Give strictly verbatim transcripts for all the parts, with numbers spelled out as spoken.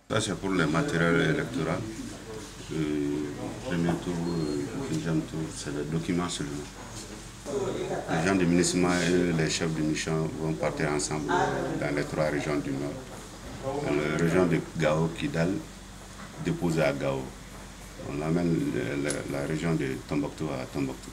Ça, c'est pour les matériels électoraux. Le premier tour, le deuxième tour, c'est le document seulement. Les gens du MINUSMA et les chefs de mission vont partir ensemble dans les trois régions du Nord. La région de Gao, Kidal, déposée à Gao. On amène la, la région de Tombouctou à Tombouctou.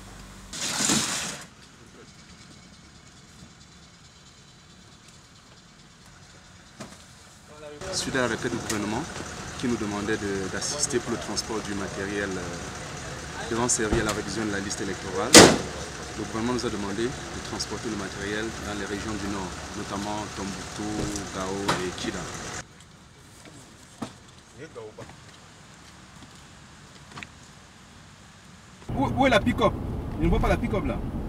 Suite à la requête du gouvernement qui nous demandait d'assister pour le transport du matériel euh, devant servir à la révision de la liste électorale, le gouvernement nous a demandé de transporter le matériel dans les régions du Nord, notamment Tombouctou, Gao et Kidal. Où, où est la pick-up? Je ne vois pas la pick-up là.